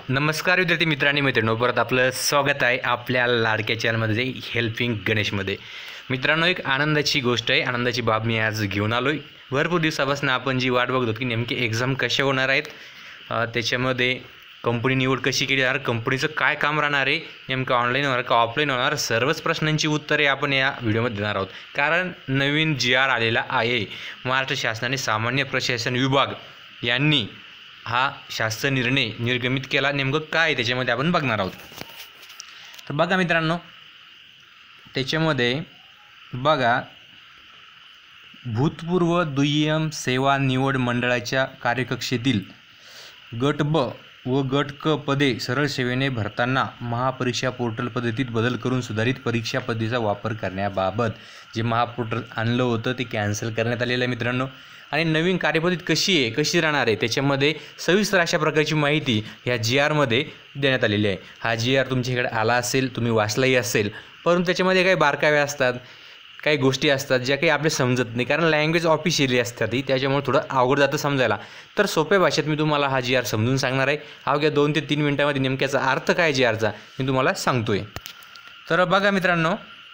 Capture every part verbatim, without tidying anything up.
नमस्कार विद्यार्थी मित्रांनी मैत्रिणींनो, परत आपलं स्वागत आहे आपल्या लाडक्या चॅनलमध्ये हेल्पिंग गणेशमध्ये। मित्रांनो, एक आनंदाची गोष्ट आहे, आनंदाची बाब मी आज घेऊन आलो आहे। भरपूर दिवसापासून आपण जी वाट बघत होतो की नेमकी एक्झाम कशा होणार आहेत, त्याच्यामध्ये कंपनी निवड कशी केली जाणार, कंपनीचं काय काम राहणार आहे, नेमकं ऑनलाईन होणार का ऑफलाईन होणार, सर्वच प्रश्नांची उत्तरे आपण या व्हिडिओमध्ये देणार आहोत। कारण नवीन जी आर आलेला आहे, महाराष्ट्र शासनाने सामान्य प्रशासन विभाग यांनी हा शासन निर्णय निर्गमित केला, नेमकं काय त्याच्यामध्ये आपण बघणार आहोत। तर बघा मित्रांनो, त्याच्यामध्ये बघा भूतपूर्व दुय्यम सेवा निवड मंडळाच्या कार्यकक्षेतील गट ब व गट क पदे सरळ सेवेने भरताना महापरीक्षा पोर्टल पद्धतीत बदल करून सुधारित परीक्षा पद्धतीचा वापर करण्याबाबत जे महापोर्टल आणलं होतं ते कॅन्सल करण्यात आलेलं आहे मित्रांनो। आणि नवीन कार्यपद्धती कशी आहे, कशी राहणार आहे, त्याच्यामध्ये सविस्तर अशा प्रकारची माहिती ह्या जी आरमध्ये देण्यात आलेली आहे। हा जी आर तुमच्याकडे आला असेल, तुम्ही वाचलाही असेल, परंतु त्याच्यामध्ये काही बारकावे असतात, काही गोष्टी असतात ज्या काही आपले समजत नाही, कारण लँग्वेज ऑफिशियली असतात ही, त्याच्यामुळे थोडं अवघड जातं समजायला। तर सोप्या भाषेत मी तुम्हाला हा जी आर समजून सांगणार आहे। अवघ्या दोन ते तीन मिनिटांमध्ये नेमक्याचा अर्थ काय जी आरचा मी तुम्हाला सांगतोय। तर बघा मित्रांनो,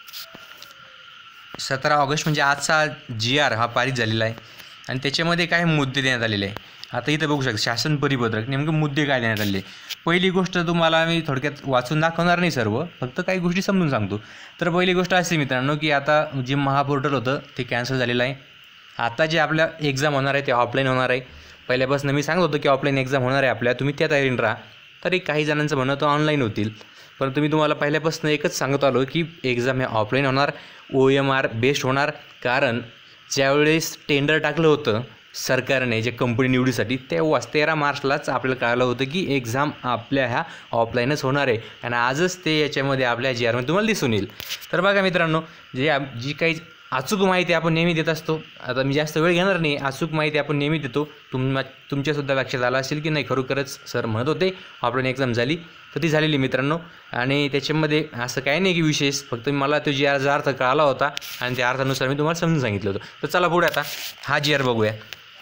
सतरा ऑगस्ट म्हणजे आजचा जी आर हा पारित झालेला आहे आणि त्याच्यामध्ये काही मुद्दे देण्यात आलेले आहे। आता इथं बघू शकता शासन परिपत्रक, नेमकं मुद्दे काय देण्यात आलेले। पहिली गोष्ट तुम्हाला मी थोडक्यात वाचून दाखवणार नाही सर्व, फक्त काही गोष्टी समजून सांगतो। तर पहिली गोष्ट अशी मित्रांनो की आता जे महापोर्टल होतं ते कॅन्सल झालेलं आहे। आता जे आपल्या एक्झाम होणार आहे ते ऑफलाईन होणार आहे। पहिल्यापासून मी सांगत होतो की ऑफलाईन एक्झाम होणार आहे आपल्या, तुम्ही त्या तयारीने राहा। तरी काही जणांचं म्हणणं होतं ऑनलाईन होतील, परंतु मी तुम्हाला पहिल्यापासून एकच सांगत आलो की एक्झाम हे ऑफलाईन होणार, ओ एम आर बेस्ड होणार। कारण ज्यावेळेस टेंडर टाकलं होतं सरकारने जे कंपनी निवडीसाठी, तेव्हाच तेरा मार्चलाच आपल्याला कळलं होतं की एक्झाम आपल्या ह्या ऑफलाईनच होणार आहे आणि आजच ते याच्यामध्ये आपल्या जी आरमध्ये तुम्हाला दिसून येईल। तर बघा मित्रांनो, जे जी काही अचूक माहिती आपण नेहमी देत असतो, आता मी जास्त वेळ घेणार नाही, अचूक माहिती आपण नेहमी देतो। तुम तुमच्यासुद्धा लक्षात आलं असेल की नाही, खरोखरच सर म्हणत होते ऑफलाईन एक्झाम झाली, तर ती झालेली मित्रांनो। आणि त्याच्यामध्ये असं काही नाही की विशेष, फक्त मला तो जी आरचा अर्थ कळाला होता आणि त्या अर्थानुसार मी तुम्हाला समजून सांगितलं होतं। तर चला पुढे आता हा जी आर बघूया।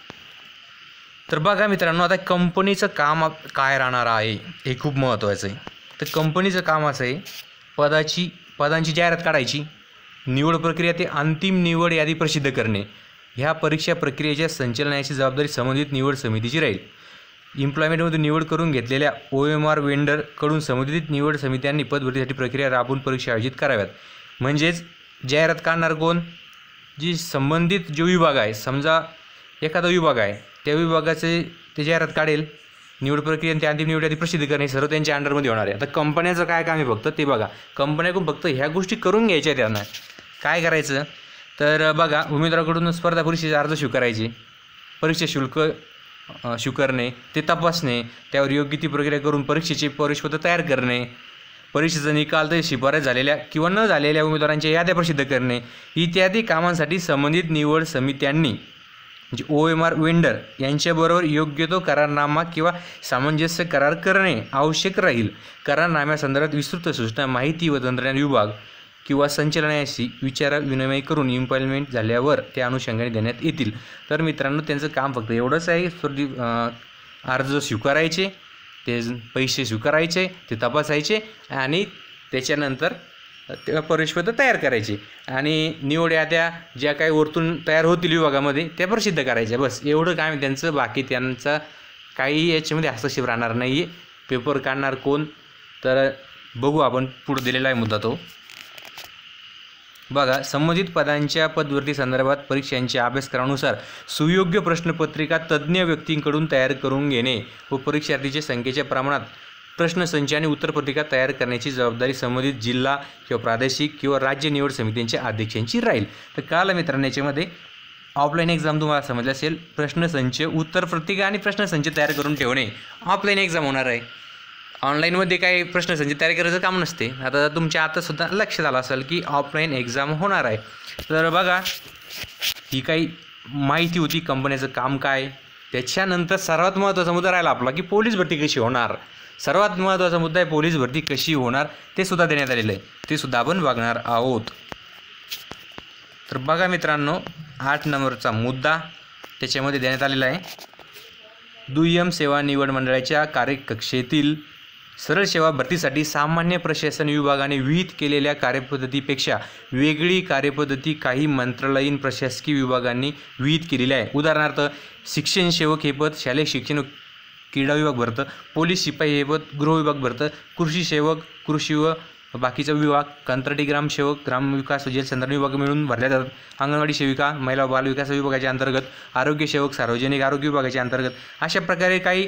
तर बघा मित्रांनो, आता कंपनीचं काम काय राहणार आहे हे खूप महत्त्वाचं आहे। तर कंपनीचं काम असं आहे, पदाची पदांची जाहिरात काढायची, निवड प्रक्रिया ते अंतिम निवड यादी प्रसिद्ध करणे, ह्या परीक्षा प्रक्रियेच्या संचालनाची जबाबदारी संबंधित निवड समितीची राहील। इम्प्लॉयमेंटमधून निवड करून घेतलेल्या ओ एम आर वेंडरकडून संबंधित निवड समित्यांनी पदभरतीसाठी प्रक्रिया राबवून परीक्षा आयोजित कराव्यात। म्हणजेच जाहिरात काढणार कोण, जी संबंधित जो विभाग आहे, समजा एखादा विभाग आहे, त्या विभागाचे ते जाहिरात काढेल, निवड प्रक्रिया आणि अंतिम निवड यादी प्रसिद्ध करणे सर्व त्यांच्या अंडरमध्ये होणार आहे। आता कंपन्याचं काय काम आहे फक्त ते बघा, कंपन्याकडून फक्त ह्या गोष्टी करून घ्यायच्या त्यांना। काय करायचं तर बघा, उमेदवाराकडून स्पर्धा परीक्षेचे अर्ज स्वीकारायचे, परीक्षा शुल्क स्वीकारणे, ते तपासणे, त्यावर योग्य ती प्रक्रिया करून परीक्षेचे परिपत्र तयार करणे, परीक्षेचा निकाल ते शिफारस झालेल्या किंवा न झालेल्या उमेदवारांच्या याद्या प्रसिद्ध करणे, इत्यादी कामांसाठी संबंधित निवड समित्यांनी जे ओ एम आर वेंडर यांच्याबरोबर योग्य तो करारनामा किंवा सामंजस्य करार करणे आवश्यक राहील। करारनाम्यासंदर्भात विस्तृत सूचना माहिती व तंत्रज्ञान विभाग किंवा संचालनालयाशी विचार विनिमय करून इम्प्लॉयमेंट झाल्यावर त्या अनुषंगाने देण्यात येतील। तर मित्रांनो, त्यांचं काम फक्त एवढंच आहे, अर्ज स्वीकारायचे, ते पैसे स्वीकारायचे, ते तपासायचे आणि त्याच्यानंतर ते परिपत्र तयार करायचे आणि निवड याद्या ज्या काही वरतून तयार होतील विभागामध्ये त्या प्रसिद्ध करायच्या। बस एवढं काम त्यांचं, बाकी त्यांचा काही याच्यामध्ये हस्तक्षेप राहणार नाही आहे। पेपर काढणार कोण, तर बघू आपण पुढे दिलेला आहे मुद्दा तो बघा। संबंधित पदांच्या पदभरती संदर्भात परीक्षांच्या अभ्यासक्रमानुसार सुयोग्य प्रश्नपत्रिका तज्ज्ञ व्यक्तींकडून तयार करून घेणे व परीक्षार्थीच्या संख्येच्या प्रमाणात प्रश्नसंच आणि उत्तरपत्रिका तयार करण्याची जबाबदारी संबंधित जिल्हा किंवा प्रादेशिक किंवा राज्य निवड समित्यांच्या अध्यक्षांची राहील। तर काल मित्रांनो, याच्यामध्ये ऑफलाईन एक्झाम तुम्हाला समजलं असेल, प्रश्नसंच, उत्तरपत्रिका आणि प्रश्नसंच तयार करून ठेवणे ऑफलाईन एक्झाम होणार आहे। ऑनलाईनमध्ये काही प्रश्नसंच तयार करायचं काम नसते। आता तुमच्या आतासुद्धा लक्षात आलं असेल की ऑफलाईन एक्झाम होणार आहे। तर बघा, ही काही माहिती होती कंपनीचं काम काय। त्याच्यानंतर सर्वात महत्त्वाचा मुद्दा राहिला आपला की पोलीस भरती कशी होणार। सर्वात महत्त्वाचा मुद्दा आहे पोलीस भरती कशी होणार, ते सुद्धा देण्यात आलेलं आहे, ते सुद्धा आपण बघणार आहोत। तर बघा मित्रांनो, आठ नंबरचा मुद्दा त्याच्यामध्ये देण्यात आलेला आहे, दुय्यम सेवा निवड मंडळाच्या कार्यकक्षेतील सरळ सेवा भरतीसाठी सामान्य प्रशासन विभागाने विहित केलेल्या कार्यपद्धतीपेक्षा वेगळी कार्यपद्धती काही मंत्रालयीन प्रशासकीय विभागांनी विहित केलेली आहे. उदाहरणार्थ शिक्षण सेवक हे पद शालेय शिक्षण क्रीडा विभाग भरतं, पोलीस शिपाई हे पद गृह विभाग भरतं, कृषी सेवक कृषी व बाकीचा विभाग, कंत्राटी ग्रामसेवक ग्रामविकास व जलसंधारण विभाग मिळून भरल्या जातात. अंगणवाडी सेविका महिला व बालविकास विभागाच्या अंतर्गत, आरोग्य सेवक सार्वजनिक आरोग्य विभागाच्या अंतर्गत. अशा प्रकारे काही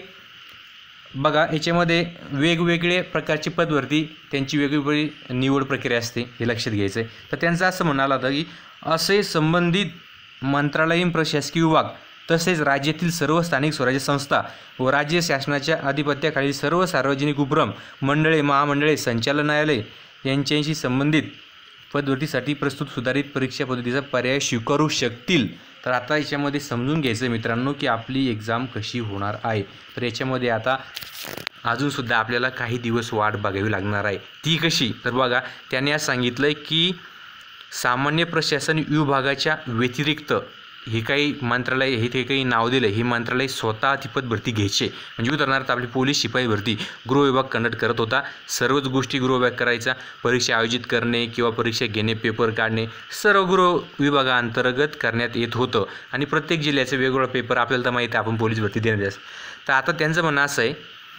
बघा याच्यामध्ये वेगवेगळे प्रकारची पदभरती त्यांची वेगवेगळी निवड प्रक्रिया असते, हे लक्षात घ्यायचं आहे. तर त्यांचं असं म्हणालं होतं की असे संबंधित मंत्रालयीन प्रशासकीय विभाग तसेच राज्यातील सर्व स्थानिक स्वराज्य संस्था व राज्य शासनाच्या अधिपत्याखालील सर्व सार्वजनिक उपक्रम मंडळे महामंडळे संचालनालय यांच्याशी संबंधित पदभरतीसाठी प्रस्तुत सुधारित परीक्षा पद्धतीचा पर्याय स्वीकारू शकतील. तर आता याच्यामध्ये समजून घ्यायचं मित्रांनो की आपली एक्झाम कशी होणार आहे. तर याच्यामध्ये आता अजूनसुद्धा आपल्याला काही दिवस वाट बघावी लागणार आहे. ती कशी, तर बघा त्याने आज सांगितलं आहे की सामान्य प्रशासन विभागाच्या व्यतिरिक्त हे काही मंत्रालय हे ते काही नाव दिलं, हे मंत्रालय स्वतः ती पदभरती घ्यायचे. म्हणजे उदाहरणार्थ आपली पोलीस शिपाई भरती गृह विभाग कंडक्ट करत होता, सर्वच गोष्टी गृह विभाग करायचा, परीक्षा आयोजित करणे किंवा परीक्षा घेणे पेपर काढणे सर्व गृह विभागाअंतर्गत करण्यात येत होतं. आणि प्रत्येक जिल्ह्याचे वेगवेगळा पेपर आपल्याला तर माहिती आहे, आपण पोलीस भरती देण्यात असं. तर आता त्यांचं म्हणणं असं आहे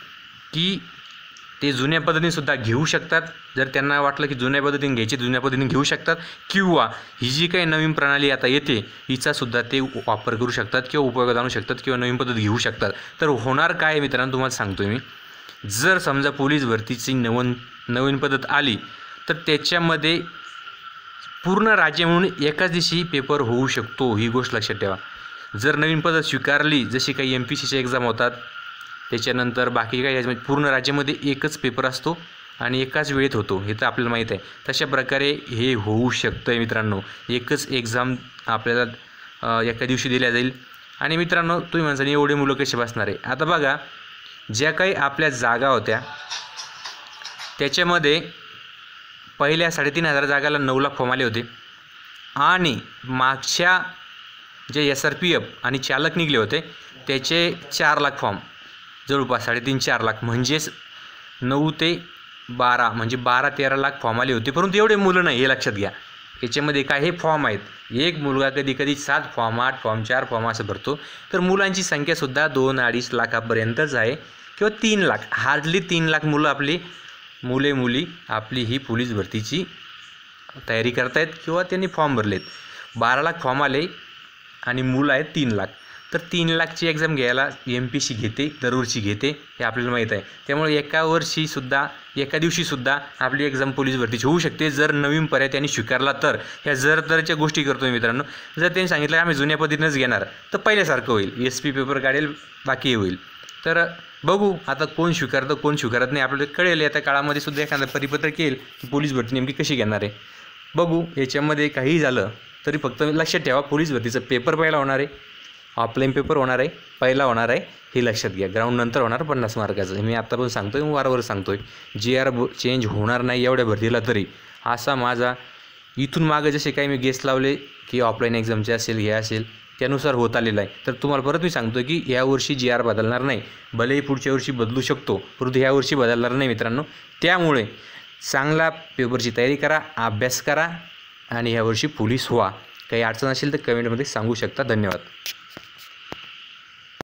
की ते जुन्या पद्धतीनेसुद्धा घेऊ शकतात. जर त्यांना वाटलं की जुन्या पद्धतीने घ्यायची जुन्या पद्धतीने घेऊ शकतात, किंवा ही जी काही नवीन प्रणाली आता येते हिचासुद्धा ते वापर करू शकतात किंवा उपयोगात आणू शकतात किंवा नवीन पद्धत घेऊ शकतात. तर होणार काय मित्रांनो तुम्हाला सांगतो मी. जर समजा पोलीस भरतीची नवीन नवीन पद्धत आली तर त्याच्यामध्ये पूर्ण राज्य म्हणून एकाच दिवशी पेपर होऊ शकतो, ही गोष्ट लक्षात ठेवा. जर नवीन पद्धत स्वीकारली, जशी काही एम पी सीच्या एक्झाम होतात त्याच्यानंतर बाकी काही याच्यामध्ये पूर्ण राज्यामध्ये एकच पेपर असतो आणि एकाच वेळेत होतो, हे तर आपल्याला माहीत आहे. तशा प्रकारे हे होऊ शकतं आहे मित्रांनो. एकच एक्झाम आपल्याला एका दिवशी दिल्या जाईल. आणि मित्रांनो तुम्ही म्हणता एवढे मुलं कसे बसणार आहे. आता बघा ज्या काही आपल्या जागा होत्या त्याच्यामध्ये पहिल्या साडेतीन हजार जागाला नऊ लाख फॉर्म आले होते आणि मागच्या जे एस आर पी एफ आणि चालक निघले होते त्याचे चार लाख फॉर्म, जवळपास साडेतीन चार लाख म्हणजेच नऊ ते बारा म्हणजे बारा तेरा लाख फॉर्म आले होते. परंतु एवढे मुलं नाही, हे लक्षात घ्या. याच्यामध्ये काय हे फॉर्म आहेत, एक मुलगा कधी कधी सात फॉर्म आठ फॉर्म चार फॉर्म असं भरतो. तर मुलांची संख्यासुद्धा दोन अडीच लाखापर्यंतच आहे किंवा तीन लाख हार्डली तीन लाख मुलं आपली मुले मुली आपली ही पोलीस भरतीची तयारी करतायत किंवा त्यांनी फॉर्म भरलेत. बारा लाख फॉर्म आले आणि मुलं आहेत तीन लाख. तर तीन लाखची एक्झाम घ्यायला एम पी सी घेते, दरवर्षी घेते, हे आपल्याला माहीत आहे. त्यामुळे एका वर्षीसुद्धा एका दिवशीसुद्धा आपली एक्झाम पोलीस भरतीची होऊ शकते जर नवीन पर्याय त्यांनी स्वीकारला तर. ह्या जर तरच्या गोष्टी करतो मित्रांनो. जर त्यांनी सांगितलं आम्ही जुन्या पद्धतीनंच घेणार तर पहिल्यासारखं होईल, एस पी पेपर काढेल बाकी होईल. तर बघू आता कोण स्वीकारतं कोण स्वीकारत नाही, आपल्याला कळेल. आता काळामध्ये सुद्धा एखादं परिपत्रक येईल की पोलीस भरती नेमकी कशी घेणार आहे. बघू याच्यामध्ये काही झालं तरी फक्त लक्षात ठेवा पोलीस भरतीचा पेपर पहिला होणार आहे, ऑफलाईन पेपर होणार आहे, पहिला होणार आहे, हे लक्षात घ्या. ग्राउंड नंतर होणार पन्नास मार्काचं, मी आत्ता पण सांगतो आहे, वारंवार सांगतो आहे. जी आर चेंज होणार नाही एवढ्या भरतीला तरी, असा माझा इथून मागं जसे काही मी गेस लावले की ऑफलाईन एक्झामचे असेल हे असेल त्यानुसार होत आलेलं आहे. तर तुम्हाला परत मी सांगतो की यावर्षी जी आर बदलणार नाही, भलेही पुढच्या वर्षी बदलू शकतो परंतु ह्यावर्षी बदलणार नाही मित्रांनो. त्यामुळे चांगला पेपरची तयारी करा, अभ्यास करा आणि ह्यावर्षी पोलीस व्हा. काही अडचण असेल तर कमेंटमध्ये सांगू शकता. धन्यवाद.